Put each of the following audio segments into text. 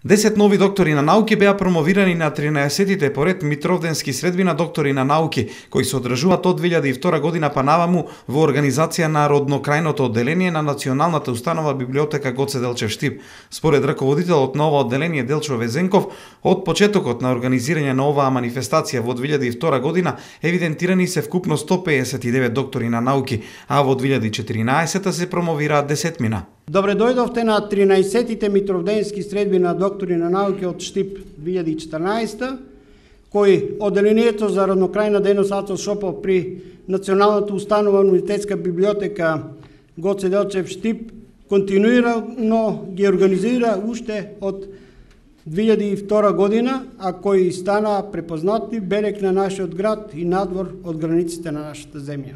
10 нови доктори на науки беа промовирани на 13-тите поред Митровденски средби на доктори на науки, кои се одржуваат од 2002 година па наваму во организација на роднокрајното одделение на Националната установа библиотека Гоце Делчев Штип. Според раководителот на ова одделение Делчо Везенков, од почетокот на организирање на оваа манифестација во 2002 година евидентирани се вкупно 159 доктори на науки, а во 2014 се промовираат десетмина. Добре дојдовте на 13-тите Митровденски средби на доктори на науки од Штип 2014, кои одделението за роднокрајна дејност Ацо Шопов при Националната установа универзитетска библиотека Гоце Делчев Штип континуирано ги организира уште од 2002 година, а кои стана препознати белег на нашиот град и надвор од границите на нашата земја.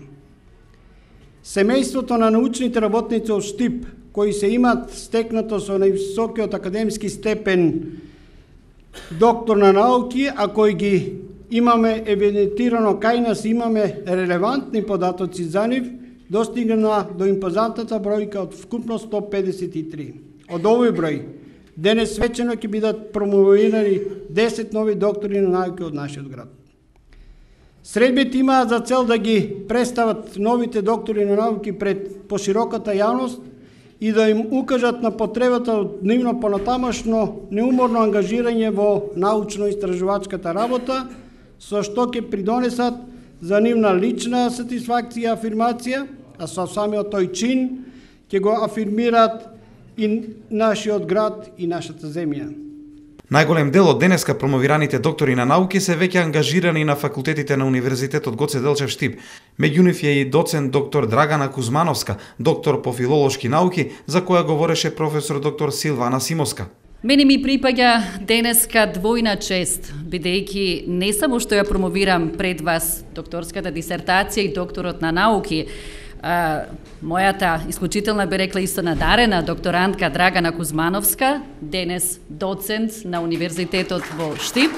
Семејството на научните работници од Штип, кои се имат стекнато со највисокиот академски степен доктор на науки, а кои ги имаме евидентирано кај нас, имаме релевантни податоци за нив, достигна до импозантната бројка од вкупно 153. Од овој број, денес свечено ќе бидат промовирани 10 нови доктори на науки од нашиот град. Средбите имаат за цел да ги представат новите доктори на науки пред пошироката јавност и да им укажат на потребата од нивно понатамошно неуморно ангажирање во научно-истражувачката работа, со што ќе придонесат за нивна лична сатисфакција и афирмација, а со самиот тој чин ќе го афирмираат и нашиот град и нашата земја. Најголем дел од денеска промовираните доктори на науки се веќе ангажирани на факултетите на Универзитетот Гоце Делчев Штип. Меѓу нив е и доцент доктор Драгана Кузмановска, доктор по филолошки науки, за која говореше професор доктор Силвана Симоска. Мене ми припаѓа денеска двојна чест, бидејќи не само што ја промовирам пред вас докторската дисертација и докторот на науки, мојата исклучителна, би рекла, исто надарена докторантка Драгана Кузмановска, денес доцент на Универзитетот во Штип.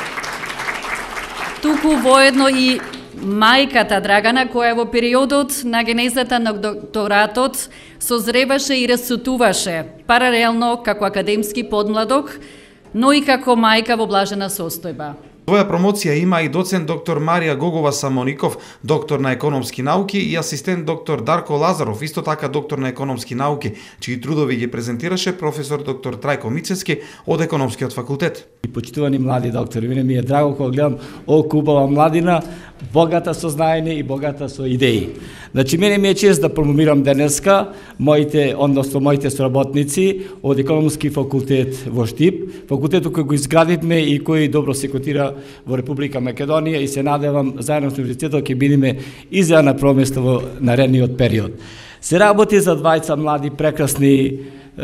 Туку воедно и мајката Драгана, која во периодот на генезата на докторатот созреваше и расцутуваше паралелно како академски подмладок, но и како мајка во блажена состојба. Своја промоција има и доцент доктор Марија Гогова Самоников, доктор на економски науки, и асистент доктор Дарко Лазаров, исто така доктор на економски науки, чии трудови ги презентираше професор доктор Трајко Мицевски од економскиот факултет. И почитувани млади доктори, мене ми е драго кога гледам окупава младина, богата со знаење и богата со идеи. Значи, мене ми е чест да промовирам денеска моите соработници од економски факултет во Штип, факултетот кој го изградивме и кој добро се котира во Република Македонија, и се надевам заедно со универзитетот ќе бидеме изјавна проместа во наредниот период. Се работи за двајца млади прекрасни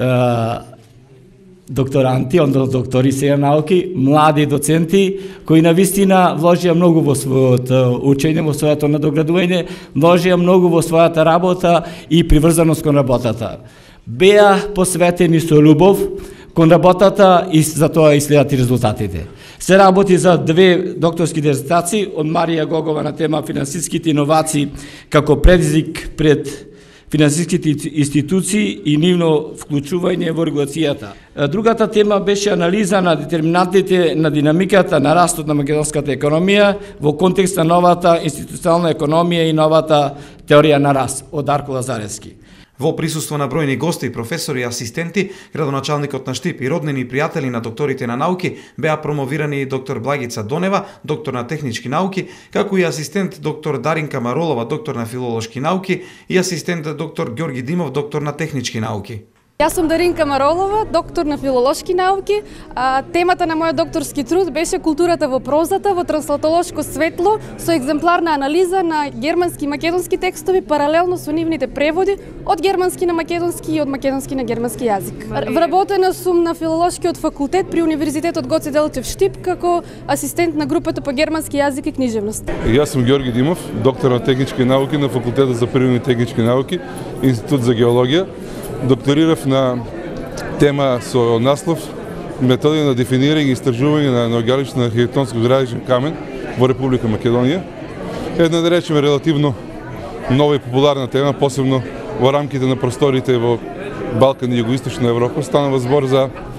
докторанти, доктори сега науки, млади доценти, кои навистина вложија многу во своето учење, во своето надоградување, вложија многу во својата работа и приврзаност кон работата. Беа посветени со љубов кон работата и за тоа и следат и резултатите. Се работи за 2 докторски дисертации од Марија Гогова на тема финансиските иновации како предизвик пред финансиските институции и нивно вклучување во регулацијата. Другата тема беше анализа на детерминантите на динамиката на растот на македонската економија во контекст на новата институционална економија и новата теорија на раст од Дарко Лазаревски. Во присуство на бројни гости, професори и асистенти, градоначалникот на Штип и роднини и пријатели на докторите на науки беа промовирани и доктор Благица Донева, доктор на технички науки, како и асистент доктор Даринка Маролова, доктор на филолошки науки, и асистент доктор Ѓорги Димов, доктор на технички науки. Јас сум Даринка Маролова, доктор на филолошки науки. Темата на мојот докторски труд беше културата во прозата во транслатолошко светло со екземпларна анализа на германски и македонски текстови паралелно со нивните преводи од германски на македонски и од македонски на германски јазик. Вработена сум на филолошкиот факултет при Универзитетот Гоце Делчев Штип како асистент на групата по германски јазик и книжевност. Јас сум Ѓорги Димов, доктор на технички науки на Факултетот за природни технички науки, Институт за геологија. Докторирав на тема со наслов методи на дефинирање и истражување на наоѓалиште на архитектонско градичен камен во Република Македонија. Една да речеме релативно нова и популарна тема, посебно во рамките на просторите во Балкан и Југоисточна Европа. Станува збор за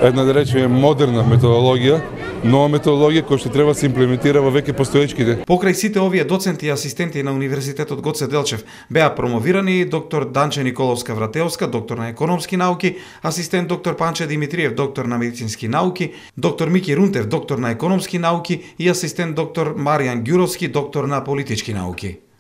една да речеме модерна методологија, нова методологија која што треба да се имплементира во веќе постоечките. Покрај сите овие доценти и асистенти на Универзитетот Гоце Делчев беа промовирани доктор Данче Николовска-Вратеовска, доктор на економски науки, асистент доктор Панче Димитриев, доктор на медицински науки, доктор Мики Рунтев, доктор на економски науки и асистент доктор Маријан Ѓуровски, доктор на политички науки.